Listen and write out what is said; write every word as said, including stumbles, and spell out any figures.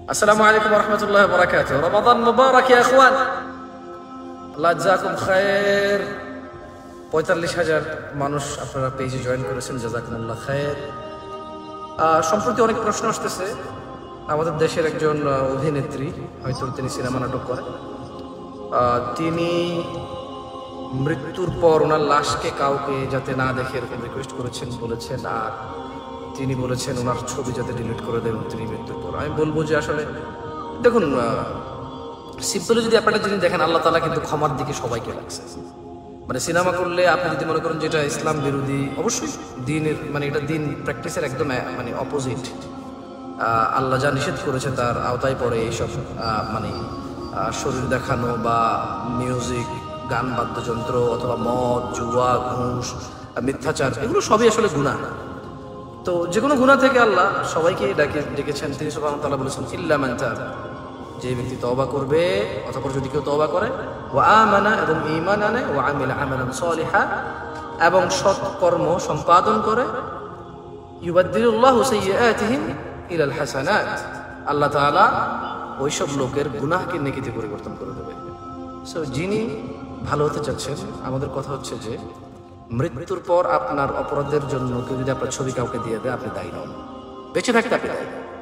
আসসালামু আলাইকুম ওয়া রাহমাতুল্লাহি ওয়া বারাকাতুহু। রমাদান মুবারক ইয়া ইখওয়ান। আল্লাহ জাযাকুম খায়র। পঁয়তাল্লিশ হাজার মানুষ আপনারা পেজে জয়েন করেছেন, জাযাকুমুল্লাহ খায়র। সম্প্রতি অনেক প্রশ্ন আসতেছে। আমাদের দেশের একজন অভিনেত্রী, হয়তো তিনি সিনেমা নাটক করেন, তিনি মৃত্যুর পর ওনার লাশকে কাউকে যাতে না দেখে এরকম রিকোয়েস্ট করেছেন বলেছেন, আর তিনি বলেছেন ওনার ছবি যাতে ডিলিট করে দেবেন তিনি মৃত্যুর পর। আমি বলবো যে আসলে দেখুন, সিম্পলি যদি আপনারা জিনিস দেখেন, আল্লাহ তাআলা কিন্তু ক্ষমার দিকে সবাইকে রাখছে। মানে সিনেমা করলে আপনি যদি মনে করেন যেটা ইসলাম বিরোধী, অবশ্যই দিনের মানে এটা দিন প্র্যাকটিসের একদম মানে অপোজিট, আল্লাহ যা নিষেধ করেছে তার আওতায় পড়ে এইসব মানে শরীর দেখানো বা মিউজিক, গান, বাদ্যযন্ত্র অথবা মদ, জুয়া, ঘুষ, মিথ্যাচার, এগুলো সবই আসলে গুনাহ। তো যে কোনো গুনাহ থেকে আল্লাহ সবাইকে ডাকে ডেকেছেন। তিনি সুবহানাহু ওয়া তাআলা বলেছেন, ইল্লা মান তাব, যে ব্যক্তি তওবা করবে অথবা যদি কেউ তওবা করে, ওয়া আমানা, এবং ঈমান আনে, ওয়া আমিলা আমালান সালিহা, এবং সৎ কর্ম সম্পাদন করে, ইউবাদদিলুল্লাহু সাইয়্যাতিহিম ইলাল হাসানাত, আল্লাহ তাআলা ওইসব লোকের গুনাহকে নেকিতে পরিবর্তন করে দেবে। সো যিনি ভালো হতে চাচ্ছেন, আমাদের কথা হচ্ছে যে মৃত্যুর পর আপনার অপরাধের জন্য কেউ যদি আপনার ছবি কাউকে দিয়ে দেয়, আপনি দায়ী নন। বেঁচে থাকতে আপনি দায়ী।